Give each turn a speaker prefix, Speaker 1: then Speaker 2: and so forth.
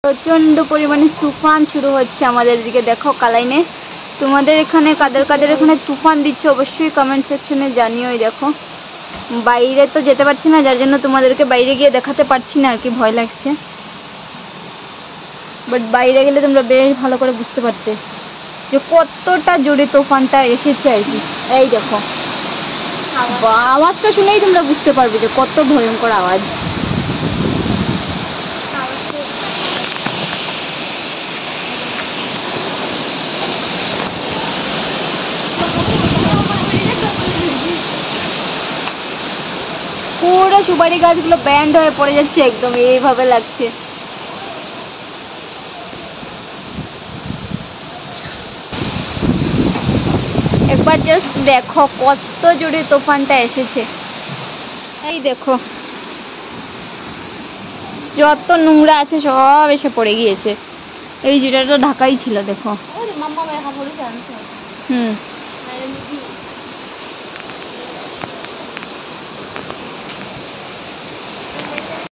Speaker 1: প্রচন্ড পরিমাণে তুফান শুরু হচ্ছে আমাদের দিকে। দেখো কালাইনে, তোমাদের এখানে কাদের কাদের এখানে তুফান দিচ্ছে অবশ্যই কমেন্ট সেকশনে জানিও। দেখো বাইরে তো যেতে পারছি না, যার জন্য তোমাদেরকে বাইরে গিয়ে দেখাতে পারছি না আর কি, ভয় লাগছে। বাট বাইরে গেলে তোমরা বেশ ভালো করে বুঝতে পারতে যে কতটা জোরে তুফানটা এসেছে আর কি। এই দেখো আওয়াজটা শুনেই তোমরা বুঝতে পারবে যে কত ভয়ঙ্কর আওয়াজ। পুরো সুপারি গাছগুলো ব্যান্ড হয়ে পড়ে যাচ্ছে একদম, এইভাবে লাগছে। একবার জাস্ট দেখো কত জোরে তুফানটা এসেছে। এই দেখো যত নোংরা আছে সব এসে পড়ে গিয়েছে। এই যেটা তো ঢাকাই ছিল দেখো।